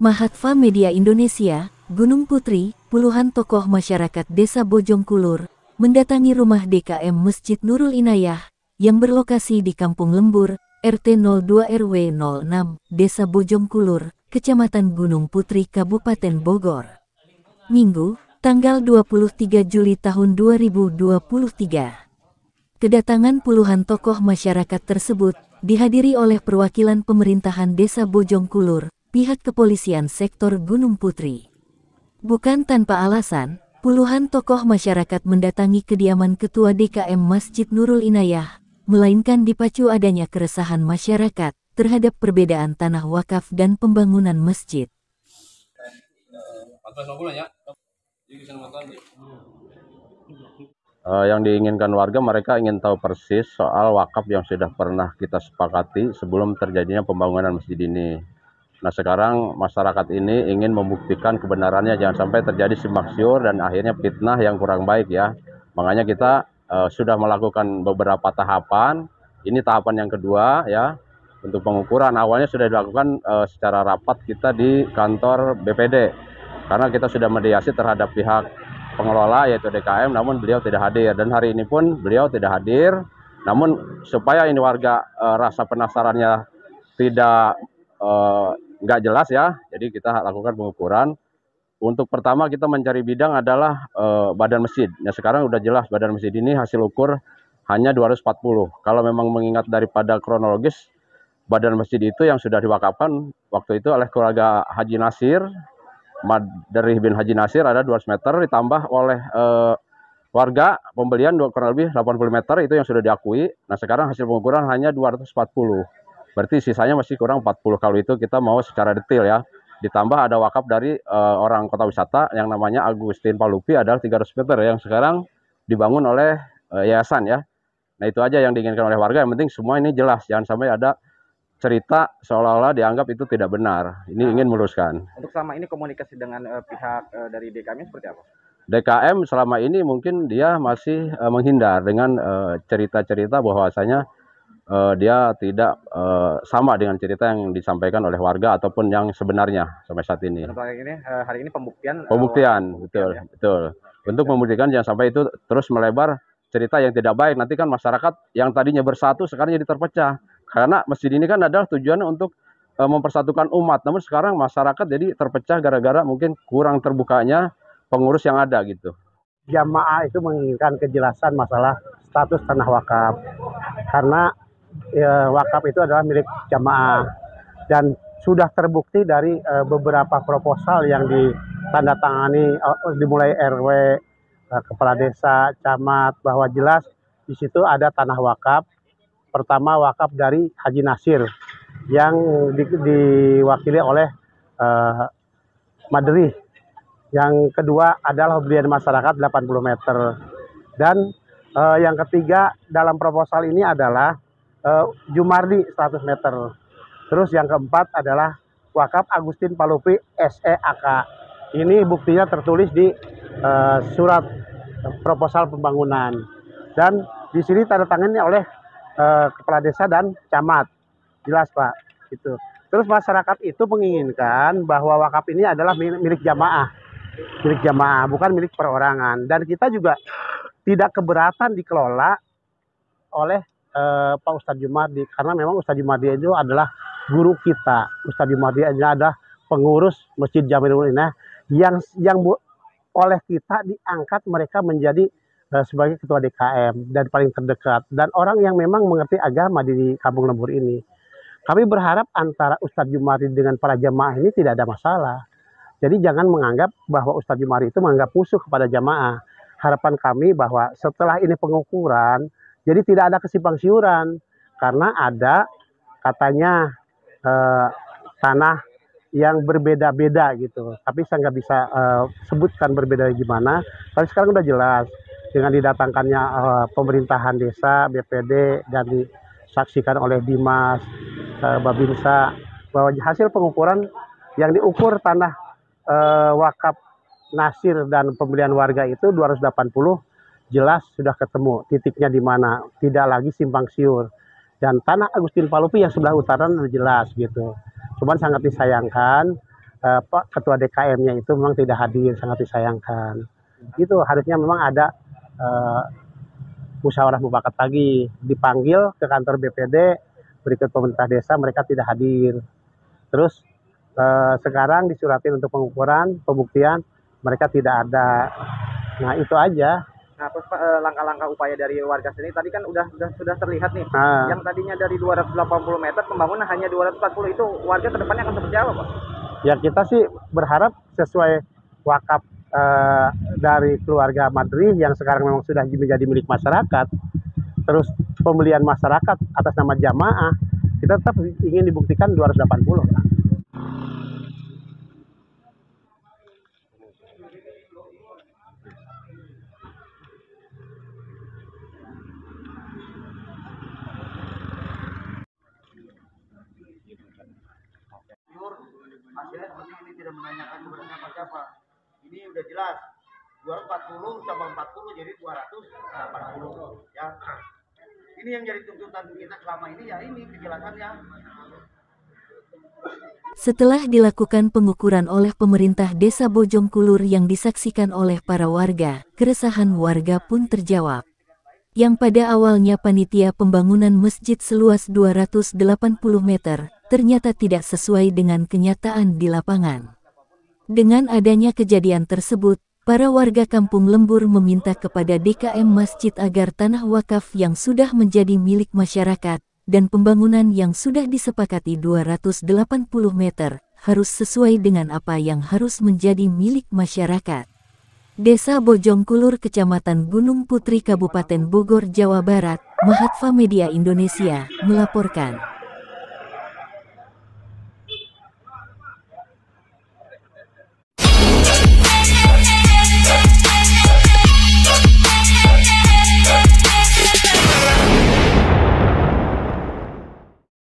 Mahatva Media Indonesia, Gunung Putri, puluhan tokoh masyarakat Desa Bojongkulur mendatangi rumah DKM Masjid Nurul Inayah yang berlokasi di Kampung Lembur, RT 02 RW 06, Desa Bojongkulur, Kecamatan Gunung Putri, Kabupaten Bogor. Minggu, tanggal 23 Juli tahun 2023. Kedatangan puluhan tokoh masyarakat tersebut dihadiri oleh perwakilan pemerintahan Desa Bojongkulur, pihak kepolisian sektor Gunung Putri. Bukan tanpa alasan, puluhan tokoh masyarakat mendatangi kediaman Ketua DKM Masjid Nurul Inayah, melainkan dipacu adanya keresahan masyarakat terhadap perbedaan tanah wakaf dan pembangunan masjid. Yang diinginkan warga, mereka ingin tahu persis soal wakaf yang sudah pernah kita sepakati sebelum terjadinya pembangunan masjid ini. Nah, sekarang masyarakat ini ingin membuktikan kebenarannya, jangan sampai terjadi simpang siur dan akhirnya fitnah yang kurang baik ya. Makanya kita sudah melakukan beberapa tahapan. Ini tahapan yang kedua ya. Untuk pengukuran awalnya sudah dilakukan secara rapat kita di kantor BPD. Karena kita sudah mediasi terhadap pihak pengelola yaitu DKM, namun beliau tidak hadir. Dan hari ini pun beliau tidak hadir. Namun supaya ini warga rasa penasarannya tidak nggak jelas ya, jadi kita lakukan pengukuran. Untuk pertama kita mencari bidang adalah badan masjid. Nah, sekarang udah jelas badan masjid ini hasil ukur hanya 240. Kalau memang mengingat daripada kronologis, badan masjid itu yang sudah diwakafkan waktu itu oleh keluarga Haji Nasir, dari bin Haji Nasir ada 200 meter ditambah oleh warga pembelian kurang lebih 80 meter itu yang sudah diakui. Nah, sekarang hasil pengukuran hanya 240. Berarti sisanya masih kurang 40. Kalau itu kita mau secara detail ya. Ditambah ada wakaf dari orang kota wisata yang namanya Agustin Palupi adalah 300 meter yang sekarang dibangun oleh yayasan ya. Nah, itu aja yang diinginkan oleh warga. Yang penting semua ini jelas. Jangan sampai ada cerita seolah-olah dianggap itu tidak benar. Ini ingin meluruskan. Untuk selama ini komunikasi dengan pihak dari DKM seperti apa? DKM selama ini mungkin dia masih menghindar dengan cerita-cerita bahwasanya dia tidak sama dengan cerita yang disampaikan oleh warga ataupun yang sebenarnya sampai saat ini. Hari ini pembuktian. Betul, ya? Betul. Untuk membuktikan jangan sampai itu terus melebar cerita yang tidak baik. Nanti kan masyarakat yang tadinya bersatu sekarang jadi terpecah. Karena masjid ini kan adalah tujuannya untuk mempersatukan umat. Namun sekarang masyarakat jadi terpecah gara-gara mungkin kurang terbukanya pengurus yang ada gitu. Jamaah itu menginginkan kejelasan masalah status tanah wakaf. Karena wakaf itu adalah milik jamaah dan sudah terbukti dari beberapa proposal yang ditandatangani dimulai RW, kepala desa, camat, bahwa jelas di situ ada tanah wakaf. Pertama wakaf dari Haji Nasir yang diwakili oleh Madri. Yang kedua adalah pembelian masyarakat 80 meter. Dan yang ketiga dalam proposal ini adalah Jumardi 100 meter. Terus yang keempat adalah wakaf Agustin Palupi SEAK. Ini buktinya tertulis di surat proposal pembangunan. Dan di sini tanda tangannya oleh kepala desa dan camat. Jelas Pak. Gitu. Terus masyarakat itu menginginkan bahwa wakaf ini adalah milik jamaah. Milik jamaah, bukan milik perorangan. Dan kita juga tidak keberatan dikelola oleh Pak Ustadz Jumardi, karena memang Ustadz Jumardi itu adalah guru kita. Ustadz Jumardi adalah pengurus Masjid Jami'ul Inayah yang oleh kita diangkat mereka menjadi sebagai ketua DKM dan paling terdekat dan orang yang memang mengerti agama di Kampung Lembur ini. Kami berharap antara Ustadz Jumardi dengan para jamaah ini tidak ada masalah. Jadi jangan menganggap bahwa Ustadz Jumardi itu menganggap musuh kepada jamaah. Harapan kami bahwa setelah ini pengukuran, jadi tidak ada kesimpang siuran karena ada katanya tanah yang berbeda-beda gitu. Tapi saya nggak bisa sebutkan berbeda gimana. Tapi sekarang udah jelas dengan didatangkannya pemerintahan desa, BPD dan disaksikan oleh Dimas, Babinsa bahwa hasil pengukuran yang diukur tanah wakaf Nasir dan pembelian warga itu 280. Jelas sudah ketemu titiknya di mana, tidak lagi simpang siur. Dan tanah Agustin Palupi yang sebelah utara jelas gitu. Cuman sangat disayangkan Pak Ketua DKM-nya itu memang tidak hadir, sangat disayangkan. Itu harusnya memang ada musyawarah mufakat lagi, dipanggil ke kantor BPD, berikut pemerintah desa, mereka tidak hadir. Terus sekarang disuratin untuk pengukuran, pembuktian, mereka tidak ada. Nah itu aja. Nah, terus Pak, langkah-langkah upaya dari warga sini tadi kan sudah terlihat nih. Nah. Yang tadinya dari 280 meter pembangunan hanya 240, itu warga kedepannya akan seperti apa, Pak? Ya kita sih berharap sesuai wakaf dari keluarga Madri yang sekarang memang sudah menjadi milik masyarakat, terus pembelian masyarakat atas nama jamaah, kita tetap ingin dibuktikan 280 lah. Hasilnya seperti ini, tidak menanyakan kepada siapa-siapa. Ini udah jelas 240 tambah 40 jadi 280 ya. Ini yang jadi tuntutan kita selama ini, ya ini kejelasannya. Setelah dilakukan pengukuran oleh pemerintah Desa Bojongkulur yang disaksikan oleh para warga, keresahan warga pun terjawab. Yang pada awalnya panitia pembangunan masjid seluas 280 meter, ternyata tidak sesuai dengan kenyataan di lapangan. Dengan adanya kejadian tersebut, para warga Kampung Lembur meminta kepada DKM Masjid agar tanah wakaf yang sudah menjadi milik masyarakat, dan pembangunan yang sudah disepakati 280 meter, harus sesuai dengan apa yang harus menjadi milik masyarakat. Desa Bojongkulur, Kecamatan Gunung Putri, Kabupaten Bogor, Jawa Barat, Mahatva Media Indonesia, melaporkan.